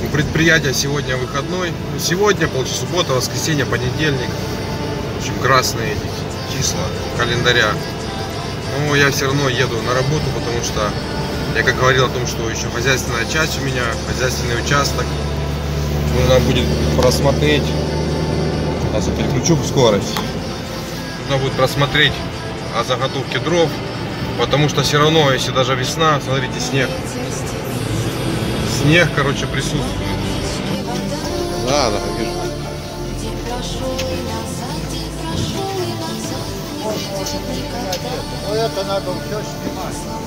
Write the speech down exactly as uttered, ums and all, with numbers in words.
У предприятия сегодня выходной. Сегодня, получается, суббота, воскресенье, понедельник. В общем, красные эти числа календаря. Но я все равно еду на работу, потому что я как говорил о том, что еще хозяйственная часть у меня, хозяйственный участок. Нужно будет просмотреть. Сейчас я переключу скорость. Нужно будет просмотреть о заготовке дров. Потому что все равно, если даже весна, смотрите, снег. Снег, короче, присутствует. Да, да, вижу. Ну это надо все снимать.